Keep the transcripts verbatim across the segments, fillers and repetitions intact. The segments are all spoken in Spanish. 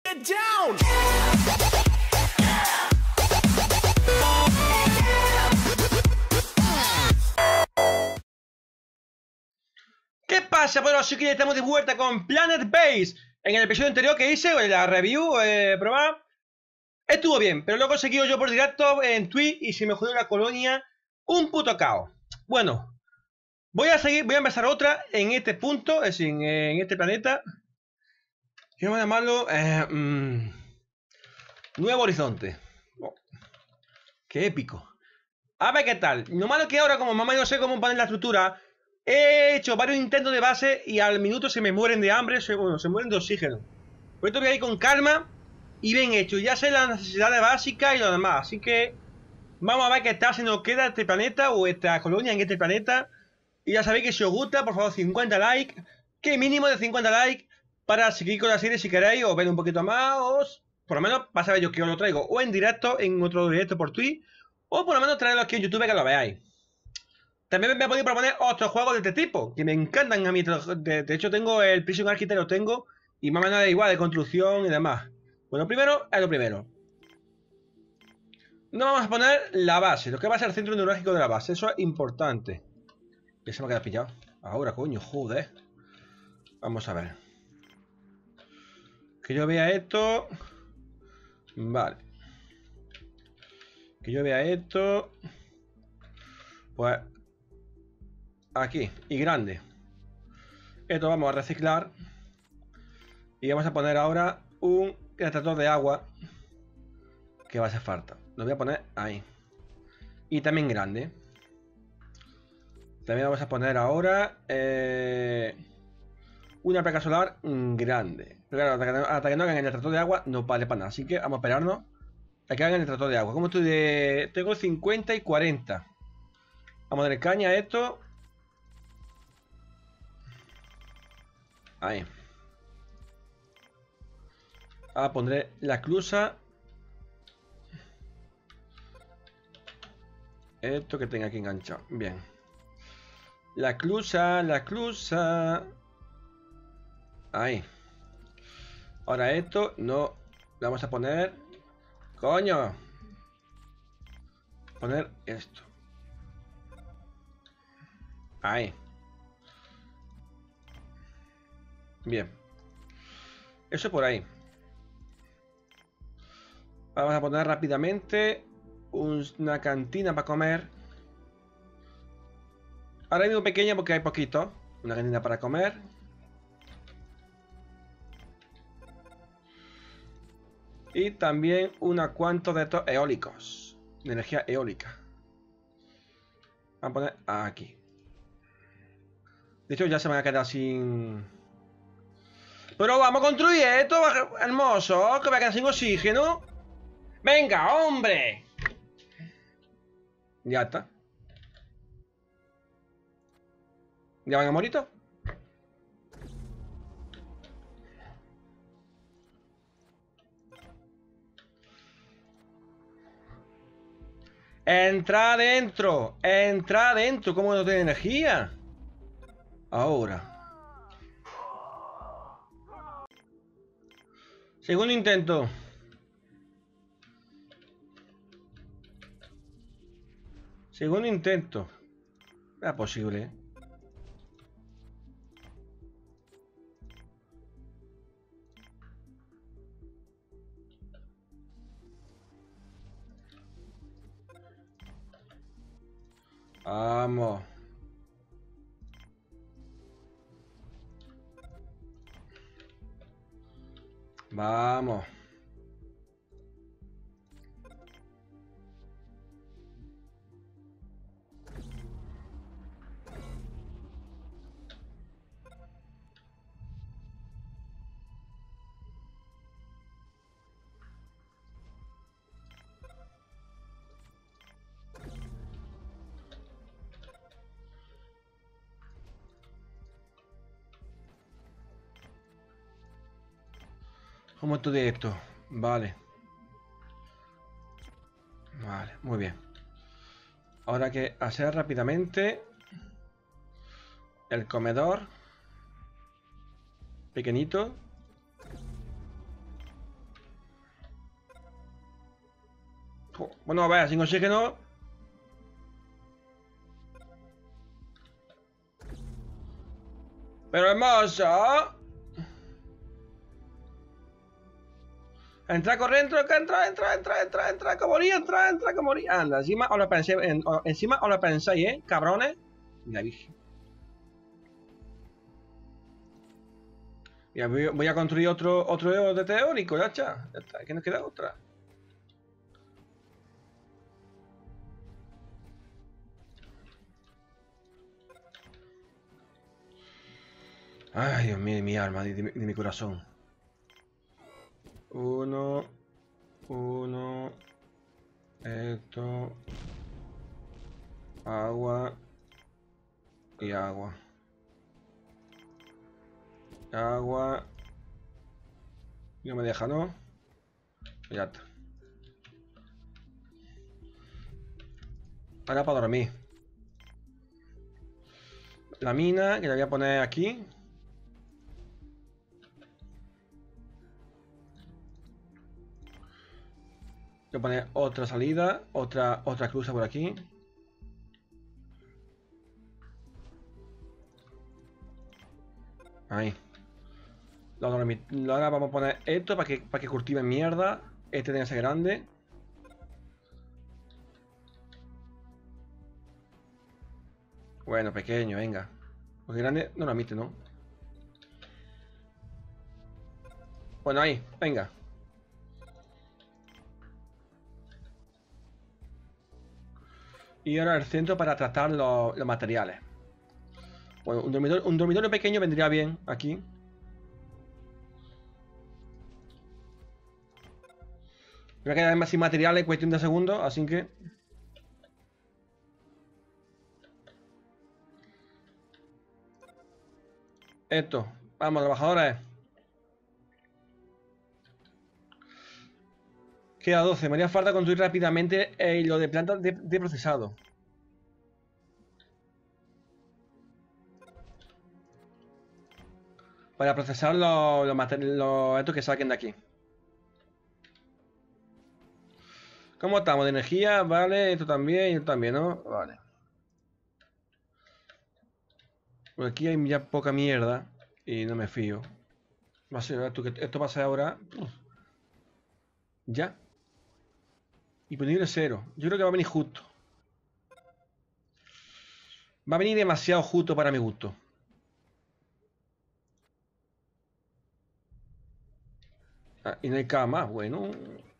Get down. ¿Qué pasa? Bueno, sí que estamos de vuelta con Planet Base. En el episodio anterior que hice, la review, eh, probar, estuvo bien, pero lo he conseguido yo por directo en Twitch y se me jodió la colonia un puto caos. Bueno, voy a seguir, voy a empezar otra en este punto, es decir, en este planeta. Y vamos a llamarlo eh, mmm, Nuevo Horizonte. Oh, qué épico. A ver qué tal. Lo malo que ahora, como mamá, yo sé cómo poner la estructura. He hecho varios intentos de base y al minuto se me mueren de hambre, se, bueno, se mueren de oxígeno. Por esto voy a ir con calma y bien hecho. Ya sé las necesidades básicas y lo demás. Así que vamos a ver qué tal se nos queda este planeta o esta colonia en este planeta. Y ya sabéis que si os gusta, por favor, cincuenta likes. Que mínimo de cincuenta likes para seguir con la serie si queréis o ver un poquito más. O por lo menos para saber yo que os lo traigo o en directo, en otro directo por Twitch. O por lo menos traerlo aquí en YouTube que lo veáis. También me he podido proponer otros juegos de este tipo, que me encantan a mí. De, de hecho, tengo el Prison Architect, lo tengo, y más o menos igual, de construcción y demás. Bueno, primero es lo primero. No vamos a poner la base, lo que va a ser el centro neurálgico de la base, eso es importante. Ya se me ha quedado pillado. Ahora, coño, joder. Vamos a ver. Que yo vea esto. Vale. Que yo vea esto. Pues... aquí, y grande. Esto vamos a reciclar. Y vamos a poner ahora un extractor de agua que va a hacer falta. Lo voy a poner ahí. Y también grande. También vamos a poner ahora eh, una placa solar grande. Pero claro, hasta que, no, hasta que no hagan el extractor de agua no vale para nada. Así que vamos a esperarnos a que hagan el extractor de agua. Como estoy de... tengo cincuenta y cuarenta. Vamos a darle caña a esto. Ahí. Ahora pondré la esclusa. Esto que tenga aquí enganchado. Bien. La esclusa, la esclusa. Ahí. Ahora esto no. Le vamos a poner. Coño. Poner esto. Ahí. Bien. Eso por ahí. Vamos a poner rápidamente una cantina para comer. Ahora mismo pequeña porque hay poquito. Una cantina para comer. Y también unos cuantos de estos eólicos. De energía eólica. Vamos a poner aquí. De hecho ya se me va a quedar sin... Pero vamos a construir esto, hermoso. Que va a quedar sin oxígeno. ¡Venga, hombre! Ya está. ¿Ya van a morir? Entra adentro. Entra adentro. ¿Cómo no tiene energía? Ahora. Segundo intento. Segundo intento. ¿Es posible? Vamos. Vamos. ¿Cómo esto de esto? Vale. Vale, muy bien. Ahora hay que hacer rápidamente el comedor pequeñito. Bueno, a ver, sin oxígeno. Pero hermoso. Entra, corre, entra, entra, entra, entra, entra, entra, como morí, entra, entra, como morí. Anda, encima os lo pensé, en, o, encima os lo pensáis, eh, cabrones. La virgen. Ya voy, voy a construir otro, otro de teórico, ya está. Ya está, aquí nos queda otra. Ay, Dios mío, de mi alma, de, de, de mi corazón. Uno, uno, esto, agua y agua, agua, no me deja, ¿no? Ya está. Ahora para dormir. La mina, que la voy a poner aquí. Voy a poner otra salida, otra, otra cruza por aquí. Ahí. Ahora vamos a poner esto para que, para que cultive mierda. Este tiene que ser grande. Bueno, pequeño, venga. Porque grande no lo admite, ¿no? Bueno, ahí, venga. Y ahora el centro para tratar los, los materiales. Bueno, un dormitorio, un dormitorio pequeño vendría bien aquí. Voy a quedar más sin materiales en cuestión de segundos, así que... Esto. Vamos, trabajadores. Queda doce. Me haría falta construir rápidamente eh, lo de plantas de, de procesado. Para procesar los, los materiales, los, estos que saquen de aquí. ¿Cómo estamos? De energía, vale. Esto también, esto también, ¿no? Vale. Por aquí hay ya poca mierda. Y no me fío. Va a ser, esto, esto va a ser ahora. Uf. Ya. Disponible cero. Yo creo que va a venir justo. Va a venir demasiado justo para mi gusto. Ah, y no hay cama, bueno.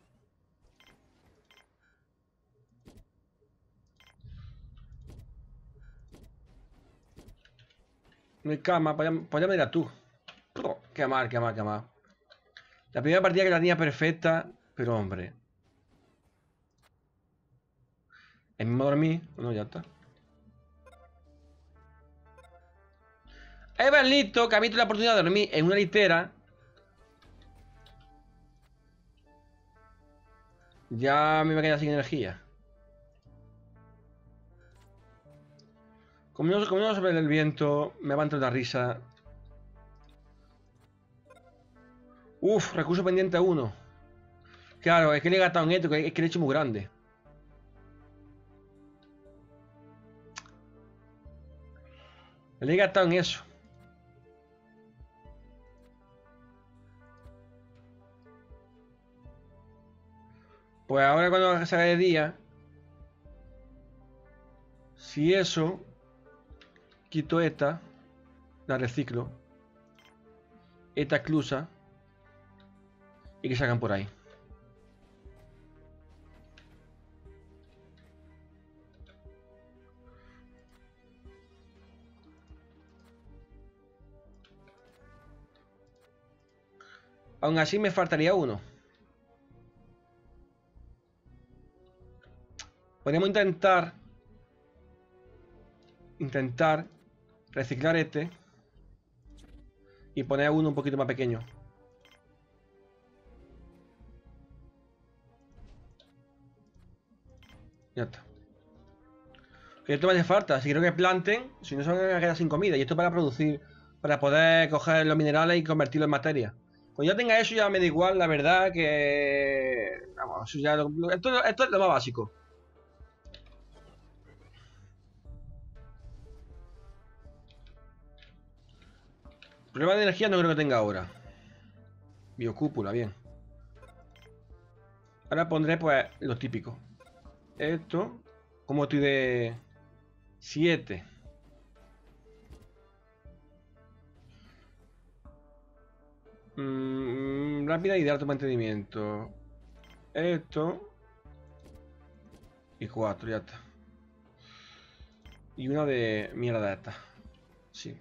No hay cama, para allá me dirás tú. Oh, qué mal, qué mal, qué mal. La primera partida que la tenía perfecta, pero hombre. ¿Es mismo dormir? Bueno, ya está. Ahí listo, que ha visto la oportunidad de dormir en una litera. Ya me voy a quedar sin energía. Como no, como no sobre el viento, me va a entrar una risa. Uf, recurso pendiente uno. Claro, es que le he gastado en esto, es que le he hecho muy grande. Le he gastado en eso. Pues ahora cuando salga de día, si eso, quito esta, la reciclo, esta exclusa, y que salgan por ahí. Aún así me faltaría uno. Podríamos intentar Intentar reciclar este y poner uno un poquito más pequeño. Ya está. Que esto me hace falta. Si quiero que planten, si no se van a quedar sin comida. Y esto para producir, para poder coger los minerales y convertirlos en materia. Cuando ya tenga eso ya me da igual, la verdad que... Vamos, ya lo... esto, esto es lo más básico. Problema de energía no creo que tenga ahora. Biocúpula, bien. Ahora pondré pues lo típico. Esto. Como estoy de... siete. Mm, rápida y de alto mantenimiento. Esto. Y cuatro, ya está. Y una de mierda de esta. Sí.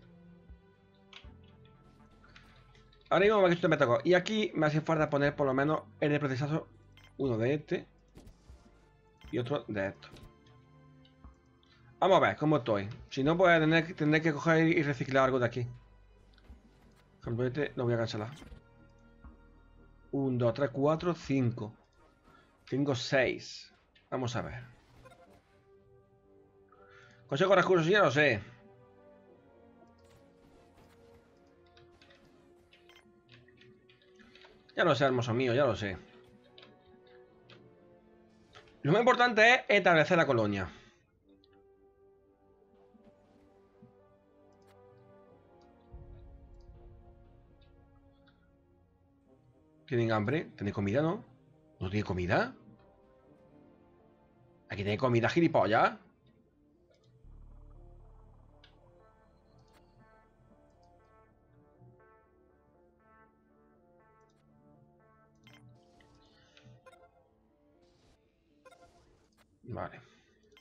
Ahora mismo me me tocó. Y aquí me hace falta poner por lo menos el de procesador. Uno de este. Y otro de esto. Vamos a ver cómo estoy. Si no, pues tendré, tendré que coger y reciclar algo de aquí. Por ejemplo, este lo voy a cancelar. uno, dos, tres, cuatro, cinco. Tengo seis. Vamos a ver. Consejo recursos, ya lo sé. Ya lo sé, hermoso mío, ya lo sé. Lo más importante es establecer la colonia. ¿Tienen hambre? ¿Tienen comida, no? ¿No tiene comida? ¿Aquí tiene comida, gilipollas? Vale.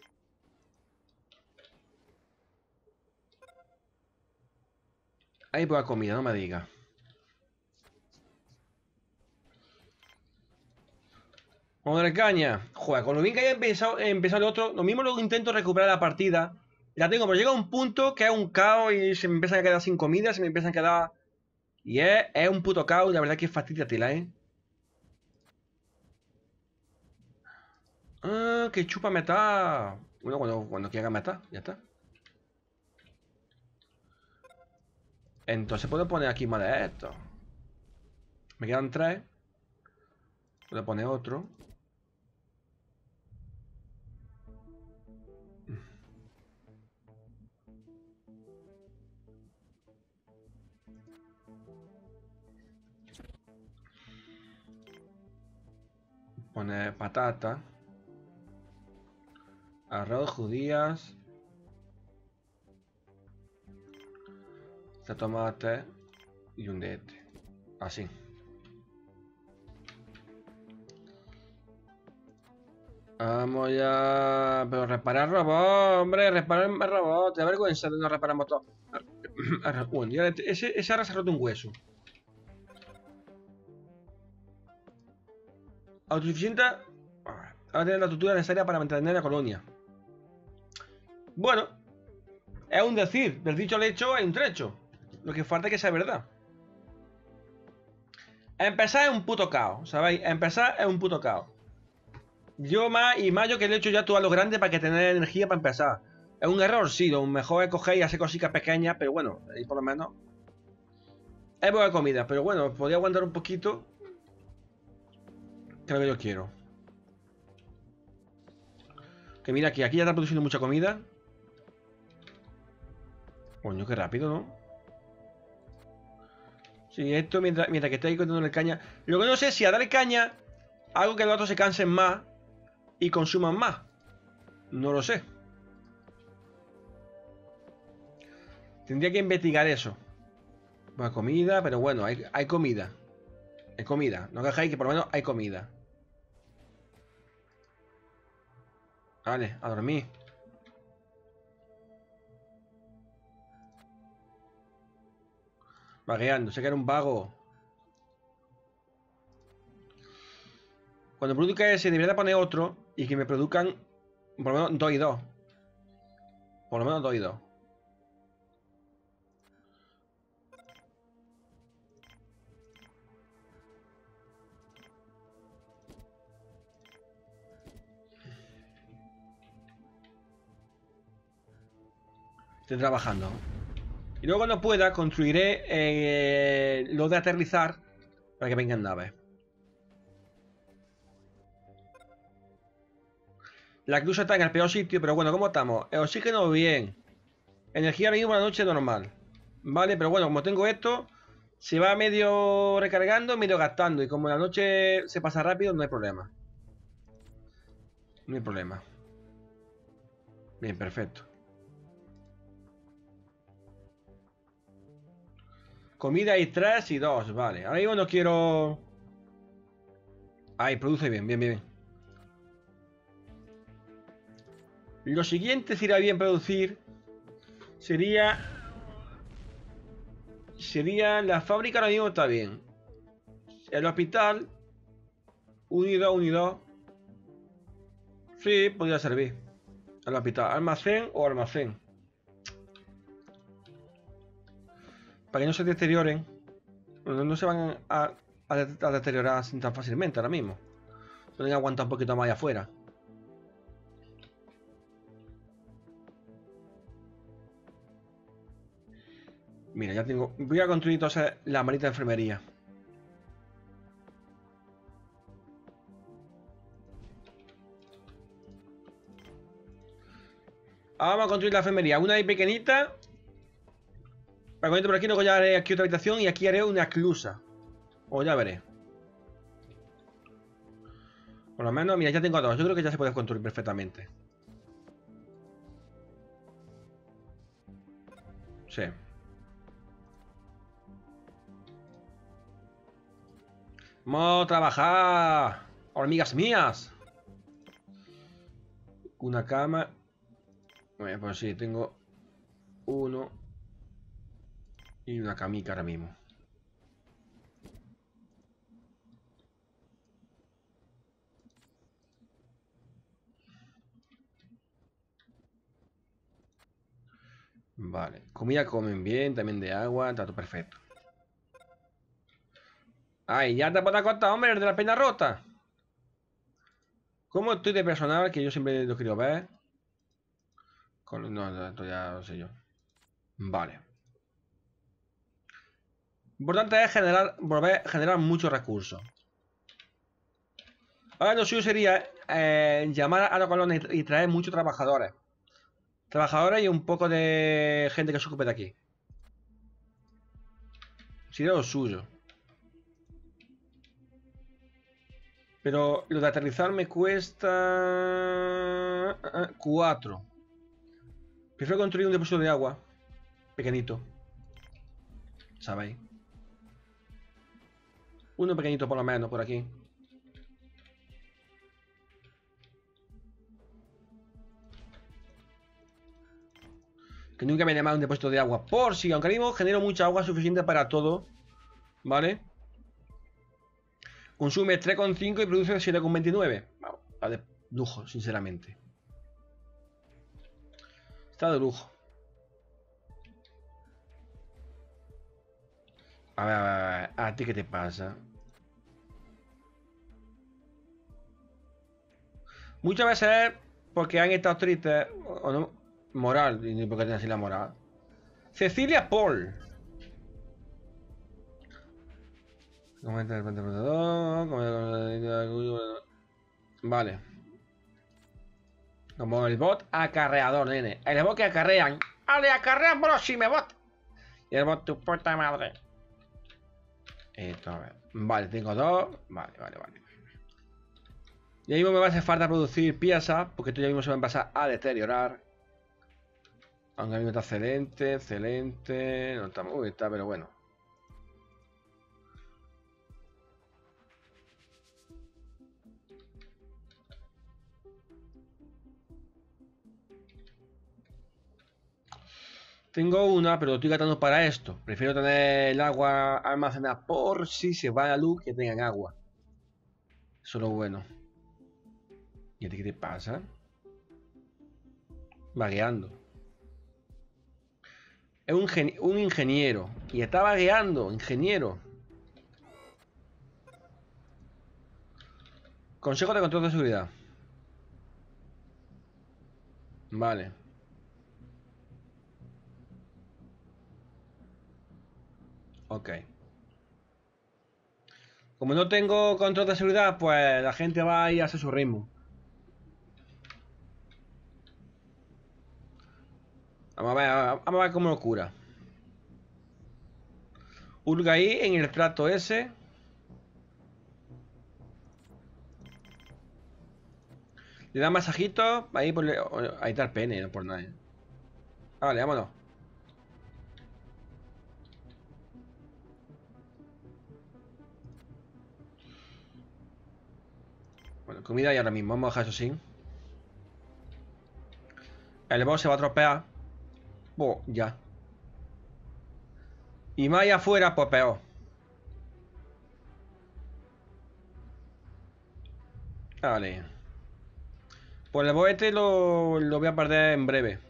Hay poca comida, no me digas. Vamos a dar caña. Joder, con lo bien que haya empezado, empezado el otro, lo mismo luego intento recuperar la partida. La tengo, pero llega un punto que es un caos y se me empiezan a quedar sin comida, se me empiezan a quedar... Y es, es un puto caos, la verdad que fastidia tela, ¿eh? Ah, que chupa metal. Bueno, cuando, cuando quiera metal, ya está. Entonces puedo poner aquí más de esto. Me quedan tres. Puedo poner otro. Poner patata. Arroz, judías. Este tomate. Y un de este. Así. Vamos ya. Pero reparar robot, hombre. Reparar robot. Te da vergüenza de no reparamos todo. Bueno, ya ese, ese ahora se ha roto un hueso. Autosuficiente. Ahora tiene la estructura necesaria para mantener la colonia. Bueno. Es un decir. Del dicho al hecho hay un trecho. Lo que falta es que sea verdad. Empezar es un puto caos, ¿sabéis? Empezar es un puto caos. Yo más y más yo que le he hecho ya todo a lo grande para que tener energía para empezar. Es un error, sí, lo mejor es coger y hacer cositas pequeñas, pero bueno, ahí por lo menos. Es buena comida, pero bueno, podría aguantar un poquito. Que es lo que yo quiero. Que mira aquí, aquí ya está produciendo mucha comida. Coño, qué rápido, ¿no? Sí, esto mientras, mientras que estáis dándole caña. Lo que no sé es si a darle caña hago que los otros se cansen más y consuman más. No lo sé. Tendría que investigar eso. Buena comida, pero bueno, hay, hay comida. Hay comida. No quejáis que por lo menos hay comida. Vale, a dormir. Vagueando, sé que era un vago. Cuando produzca ese, debería poner otro y que me produzcan por lo menos dos y dos. Por lo menos dos y dos. Estoy trabajando. Y luego cuando pueda construiré eh, lo de aterrizar Para que vengan naves. La cruz está en el peor sitio, pero bueno, ¿cómo estamos? El oxígeno bien. Energía ahora mismo la noche normal. Vale, pero bueno, como tengo esto, se va medio recargando, medio gastando. Y como la noche se pasa rápido, no hay problema. No hay problema. Bien, perfecto. Comida hay tres y dos, vale. Ahora mismo no quiero... Ahí, produce bien, bien, bien. Lo siguiente, si irá bien producir, sería... Sería... La fábrica ahora mismo está bien. El hospital... Unido, unido. Sí, podría servir. El hospital. Almacén o almacén. Para que no se deterioren. No, no se van a, a, a deteriorar tan fácilmente ahora mismo. Pueden aguantar un poquito más allá afuera. Mira, ya tengo... Voy a construir entonces la marita de enfermería. Ahora vamos a construir la enfermería. Una ahí pequeñita. Para conectar por aquí, luego ya haré aquí otra habitación y aquí haré una esclusa. O ya veré. Por lo menos, mira, ya tengo dos. Yo creo que ya se puede construir perfectamente. Sí. Vamos a trabajar. Hormigas mías. Una cama. Bueno, pues sí, tengo uno. Y una camica ahora mismo. Vale. Comida comen bien, también de agua, está todo perfecto. Ay, ya te puedo contar, hombre, el de la pena rota. ¿Cómo estoy de personal? Que yo siempre lo quiero ver. Con... No, esto ya lo sé yo. Vale. Importante es generar, volver a generar muchos recursos. Ahora lo suyo sería eh, llamar a los colones y traer muchos trabajadores. Trabajadores y un poco de gente que se ocupe de aquí. Sería lo suyo. Pero lo de aterrizar me cuesta... cuatro. Prefiero construir un depósito de agua. Pequeñito. ¿Sabéis? Uno pequeñito por lo menos por aquí. Que nunca me he llamado un depósito de agua. Por si, aunque mismo genero mucha agua suficiente para todo. ¿Vale? Consume tres coma cinco y produce siete coma veintinueve. Vamos, está de lujo, sinceramente. Está de lujo. A ver, a ver, a ver. ¿A ti qué te pasa? Muchas veces es porque han estado tristes. O no. Moral. Y porque tiene así la moral. Cecilia Paul. Vale. Como el bot acarreador, nene. El bot que acarrean. ¡Ale, acarrean, bro! ¡Si me bot! Y el bot, tu puta madre. Esto, a ver. Vale, tengo dos. Vale, vale, vale. Y ahí mismo me va a hacer falta producir piezas. Porque esto ya mismo se va a empezar a deteriorar. Aunque a mí está excelente, excelente. No está muy está, pero bueno. Tengo una, pero lo estoy gastando para esto. Prefiero tener el agua almacenada por si se va la luz, que tengan agua. Eso es lo bueno. ¿Y a ti qué te pasa? Vagueando. Es un, un ingeniero. Y está vagueando, ingeniero. Consejo de control de seguridad. Vale. Ok. Como no tengo control de seguridad, pues la gente va a ir a hacer su ritmo. Vamos a ver, vamos a ver cómo lo cura. Hurga ahí en el trato ese. Le da masajito. Ahí, por le... ahí está el pene, no por nada. Vale, vámonos. Bueno, comida y ahora mismo. Vamos a dejar eso sin. El boss se va a tropear. Oh, ya. Y más allá afuera, pues peor. Vale. Pues el boss este lo, lo voy a perder en breve.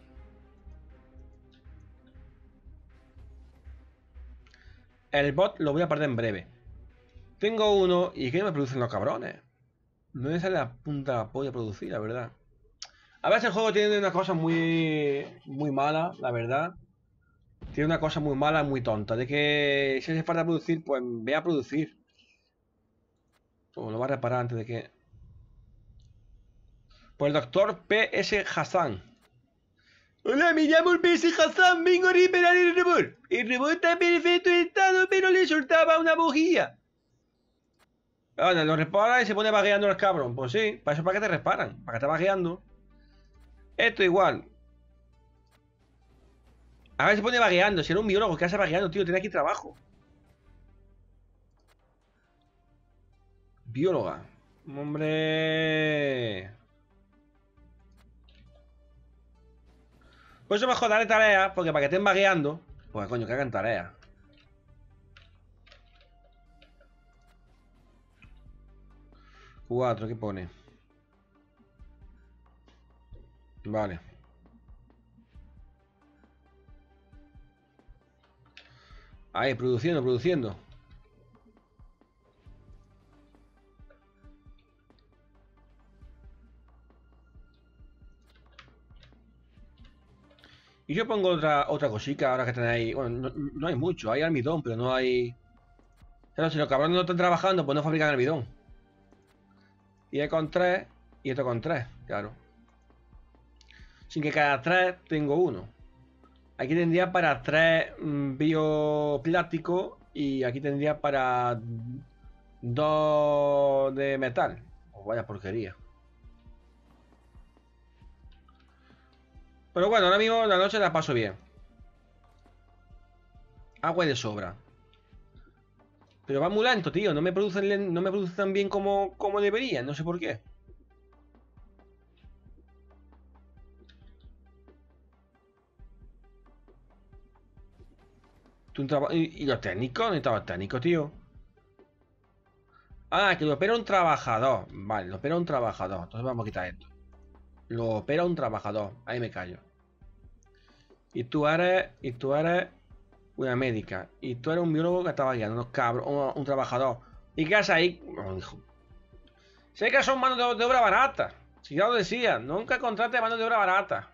El bot lo voy a perder en breve. Tengo uno y que no me producen los cabrones. No me sale la punta de la polla producir, la verdad. A veces el juego tiene una cosa muy muy mala, la verdad. Tiene una cosa muy mala, muy tonta. De que si hace falta producir, pues ve a producir. O lo va a reparar antes de que... Pues el doctor P S Hassan. Hola, me llamo el P S Hassan, vengo a reparar el robot. El robot está en perfecto estado, pero le soltaba una bujía. Ahora lo repara y se pone vagueando el cabrón. Pues sí, para eso para que te reparan, para que te vagueando. Esto igual. A ver, se pone vagueando. Si era un biólogo, ¿qué hace vagueando, tío? Tiene aquí trabajo. Bióloga. Hombre. Pues eso mejor darle tareas, porque para que estén vagueando. Pues coño, que hagan tareas. Cuatro, ¿qué pone? Vale. Ahí, produciendo, produciendo. Y yo pongo otra otra cosica ahora que tenéis. Bueno, no, no hay mucho, hay almidón, pero no hay. Pero si los cabrones no están trabajando, pues no fabrican almidón. Y es con tres, y esto con tres, claro. Sin que cada tres tengo uno. Aquí tendría para tres mmm, bioplásticos y aquí tendría para dos de metal. Oh, vaya porquería. Pero bueno, ahora mismo la noche la paso bien. Agua de sobra. Pero va muy lento, tío. No me producen, no me producen tan bien como, como deberían. No sé por qué. ¿Tú ¿Y, ¿Y los técnicos? ¿Dónde están los técnicos, tío? Ah, que lo opera un trabajador. Vale, lo opera un trabajador. Entonces vamos a quitar esto. Lo opera un trabajador. Ahí me callo. Y tú eres... Y tú eres... Una médica. Y tú eres un biólogo que estaba guiando. Unos cabros. Un, un trabajador. ¿Y qué haces ahí? Oh, hijo. Sé que son manos de, de obra barata. Si ya lo decía. Nunca contrate manos de obra barata.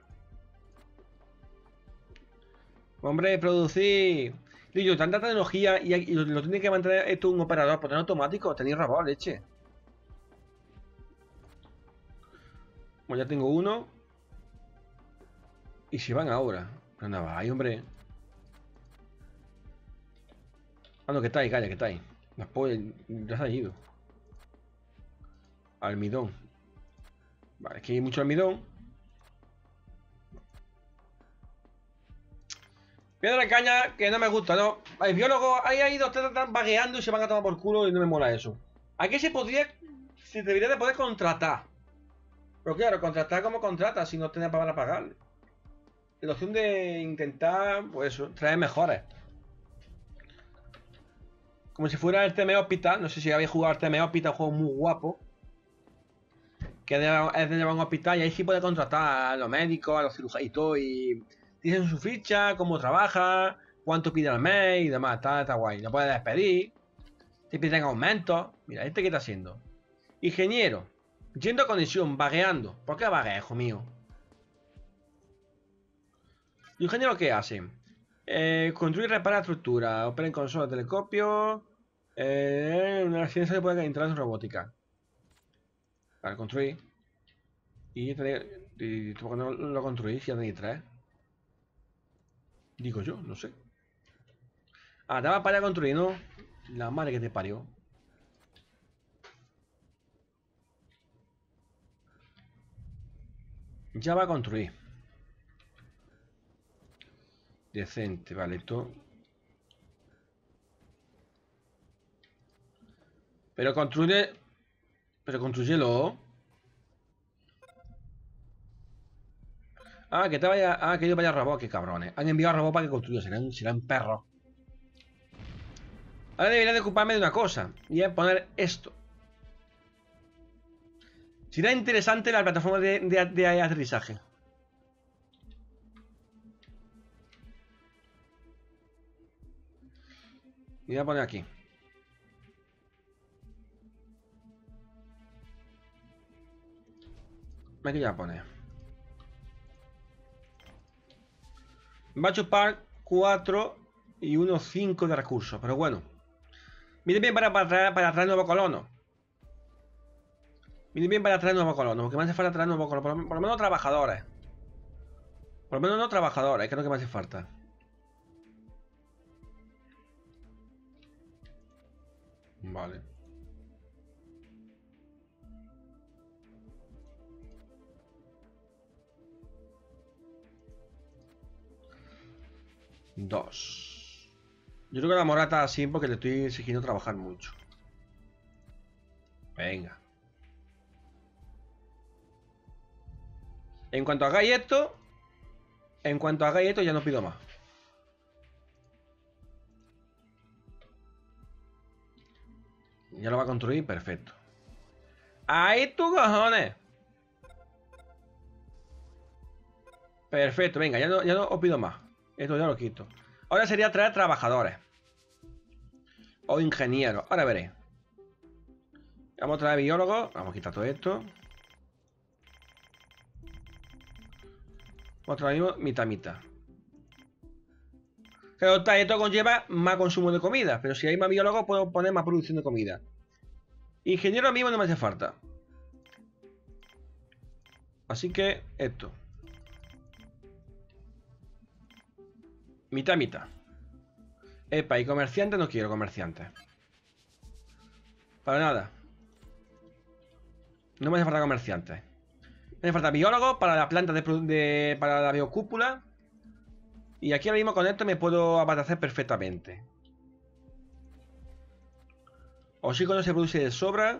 Hombre, producir... Digo, tanta tecnología y, y lo, lo tiene que mantener esto un operador. Por tener automático. Tenéis robot, leche. Bueno, ya tengo uno. Y se van ahora. Pero nada, va, hombre. Ah, no, que está ahí, calla, que está ahí. Después ya se ha ido. Almidón. Vale, es que hay mucho almidón. Piedra de caña que no me gusta, ¿no? Hay biólogos, ahí hay dos tres están vagueando y se van a tomar por culo y no me mola eso. Aquí se podría... Se debería de poder contratar. Pero claro, contratar como contrata si no tiene para pagarle. La opción de intentar, pues eso, traer mejores. Como si fuera el T M Hospital. No sé si habéis jugado al T M Hospital, un juego muy guapo. Que es de llevar un hospital y ahí sí puede contratar a los médicos, a los cirujanos y todo. Y dicen su ficha, cómo trabaja, cuánto pide al mes y demás. Está, está guay. Lo puedes despedir. Te piden aumentos. Mira, este que está haciendo. Ingeniero. Yendo a conexión, vagueando. ¿Por qué vaguea, hijo mío? ¿Y ingeniero qué hace? Eh, construir y reparar estructuras. Opera en consola, telescopio. Eh, una ciencia que puede entrar en robótica. Para construir. Y, y ¿por qué no lo construís si ya tenéis tres? Digo yo, no sé. Ah, te vas para allá a construir, ¿no? La madre que te parió. Ya va a construir. Decente, vale, esto. Pero construye. Pero construyelo. Ah, que te vaya. Ah, que yo vaya a robot, qué cabrones. Han enviado a robot para que construya. Serán, serán perros. Ahora debería de ocuparme de una cosa. Y es poner esto. Será interesante la plataforma de, de, de aterrizaje. Y voy a poner aquí. Aquí ya pone. Va a chupar cuatro y uno cinco de recursos. Pero bueno. Viene bien para, para, traer, para traer nuevos colonos. Viene bien para traer nuevos colonos. Porque me hace falta traer nuevos colonos. Por, por lo menos trabajadores. Por lo menos no trabajadores. Que es lo que me hace falta. Vale. Dos. Yo creo que la morata así porque le estoy exigiendo trabajar mucho. Venga. En cuanto hagáis esto, en cuanto hagáis esto ya no pido más. Ya lo va a construir, perfecto. ¡Ahí tú, cojones! Perfecto, venga, ya no, ya no os pido más. Esto ya lo quito. Ahora sería traer trabajadores. O ingenieros, ahora veréis. Vamos a traer biólogos. Vamos a quitar todo esto. Vamos a traer mitad, mitad. Claro, esto conlleva más consumo de comida. Pero si hay más biólogos, puedo poner más producción de comida. Ingeniero mismo no me hace falta. Así que esto. Mitad, mitad. Epa, y comerciante no quiero comerciantes. Para nada. No me hace falta comerciantes. Me hace falta biólogos para la planta de, de para la biocúpula. Y aquí ahora mismo con esto me puedo abastecer perfectamente. Oxígeno se produce de sobra.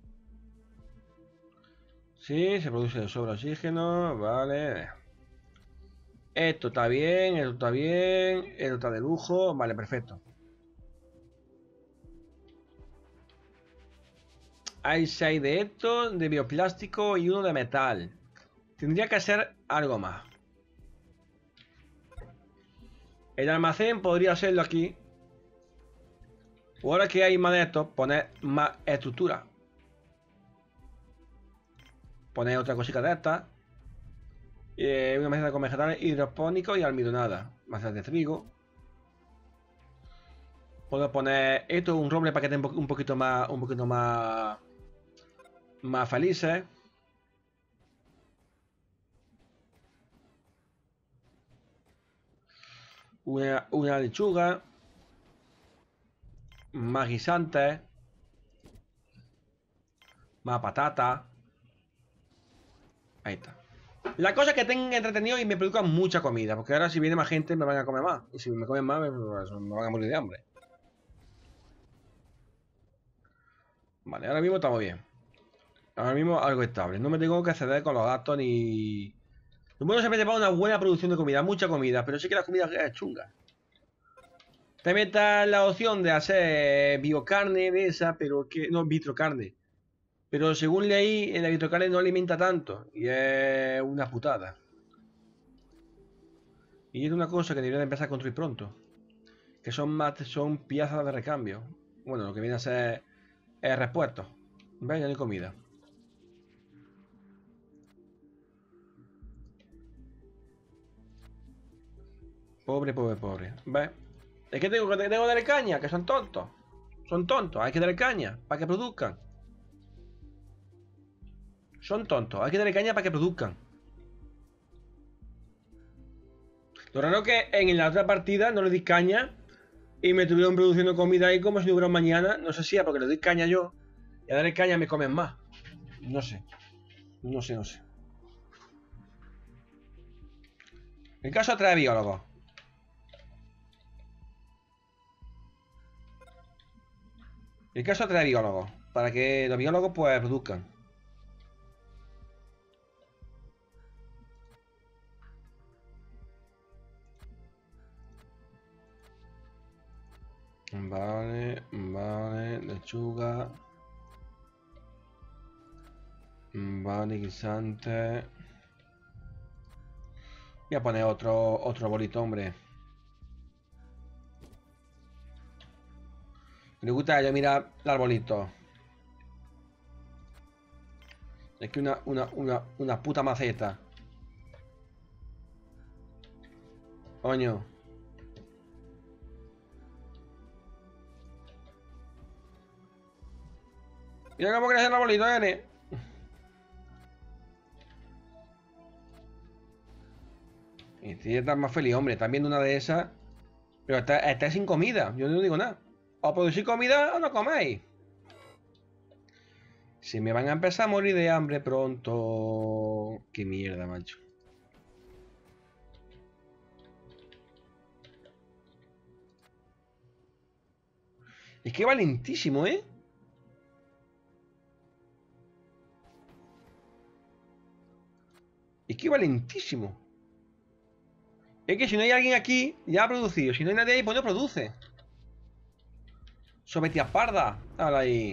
Sí, se produce de sobra oxígeno. Vale. Esto está bien, esto está bien. Esto está de lujo. Vale, perfecto. Hay seis de estos, de bioplástico y uno de metal. Tendría que hacer algo más. El almacén podría serlo aquí. O ahora que hay más de estos, poner más estructura. Poner otra cosita de estas. Eh, una mezcla con vegetales hidropónicos y almidonada. Masas de trigo. Puedo poner esto, un roble para que esté un poquito más. Un poquito más. Más felices. Una, una lechuga. Más guisantes. Más patata. Ahí está. La cosa es que tengan entretenido y me produzcan mucha comida. Porque ahora si viene más gente me van a comer más. Y si me comen más me, me van a morir de hambre. Vale, ahora mismo estamos bien. Ahora mismo algo estable. No me tengo que ceder con los gastos ni... Lo bueno siempre te paga una buena producción de comida. Mucha comida. Pero sí que la comida es chunga. Te metas la opción de hacer biocarne de esa. Pero que... No, vitrocarne. Pero según leí, en la vitrocarne no alimenta tanto. Y es una putada. Y es una cosa que debería de empezar a construir pronto. Que son más, son piezas de recambio. Bueno, lo que viene a ser es repuestos. ¿Ves? Ya no hay comida. Pobre, pobre, pobre. ¿Ves? Es que tengo que tengo que darle caña, que son tontos. Son tontos, hay que darle caña para que produzcan. Son tontos, hay que darle caña para que produzcan. Lo raro es que en la otra partida no le di caña y me estuvieron produciendo comida ahí como si no hubiera un mañana. No sé si es porque le doy caña yo y a darle caña me comen más. No sé. No sé, no sé. El caso trae biólogos. El caso trae biólogos. Para que los biólogos pues produzcan. Vale, vale, lechuga. Vale, guisante. Voy a poner otro, otro bolito, hombre. Me gusta yo mirar el arbolito. Es que una, una, una, una puta maceta. Coño. Mira cómo crece el arbolito, nene. Y si estás más feliz, hombre. Están viendo una de esas. Pero está, está sin comida. Yo no digo nada. O producir comida o no coméis. Si me van a empezar a morir de hambre pronto. Qué mierda, macho. Es que va lentísimo, ¿eh? Es que va lentísimo. Es que si no hay alguien aquí, ya ha producido. Si no hay nadie ahí, pues no produce. Sobetia parda. Ahora ahí.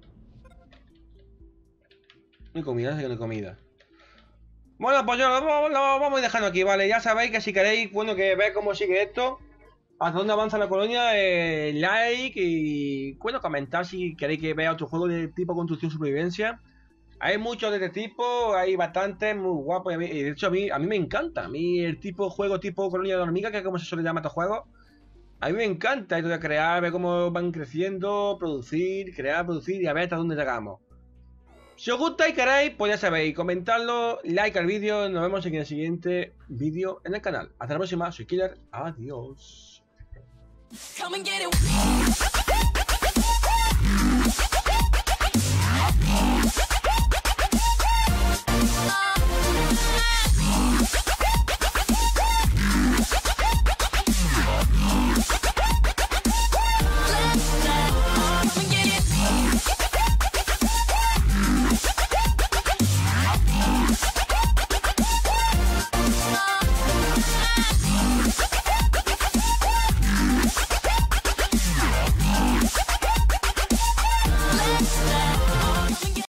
No hay comida, no hay comida. Bueno, pues yo lo, lo, lo vamos dejando aquí, ¿vale? Ya sabéis que si queréis, bueno, que veáis cómo sigue esto, hasta dónde avanza la colonia, eh, like y, bueno, comentar si queréis que vea otro juego de tipo construcción supervivencia. Hay muchos de este tipo, hay bastantes, muy guapos, y de hecho a mí, a mí me encanta. A mí el tipo juego tipo colonia de hormigas, que es como se suele llamar estos juegos, a mí me encanta esto de crear, ver cómo van creciendo, producir, crear, producir y a ver hasta dónde llegamos. Si os gusta y queréis, pues ya sabéis, comentadlo, like al vídeo, nos vemos en el siguiente vídeo en el canal. Hasta la próxima, soy Killer, adiós.